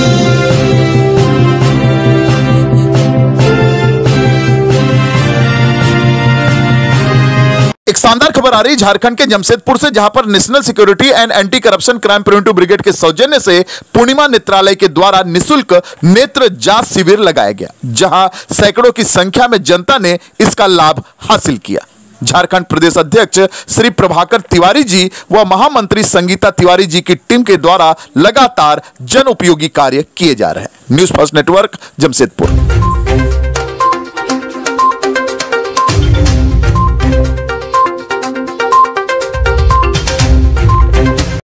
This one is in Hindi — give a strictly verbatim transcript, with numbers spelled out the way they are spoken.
एक शानदार खबर आ रही झारखंड के जमशेदपुर से, जहां पर national security and anti corruption crime preventive brigade के सौजन्य से पूर्णिमा नेत्रालय के द्वारा निःशुल्क नेत्र जांच शिविर लगाया गया, जहां सैकड़ों की संख्या में जनता ने इसका लाभ हासिल किया। झारखंड प्रदेश अध्यक्ष श्री प्रभाकर तिवारी जी व महामंत्री संगीता तिवारी जी की टीम के द्वारा लगातार जन उपयोगी कार्य किए जा रहे हैं। News first network, Jamshedpur.